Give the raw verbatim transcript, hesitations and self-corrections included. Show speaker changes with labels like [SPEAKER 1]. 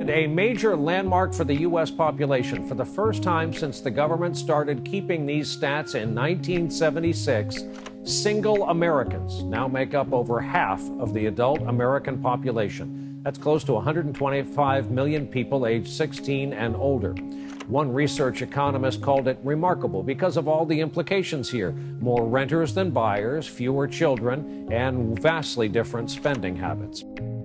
[SPEAKER 1] And a major landmark for the U S population. For the first time since the government started keeping these stats in nineteen seventy-six, single Americans now make up over half of the adult American population. That's close to one hundred twenty-five million people aged sixteen and older. One research economist called it remarkable because of all the implications here. More renters than buyers, fewer children, and vastly different spending habits.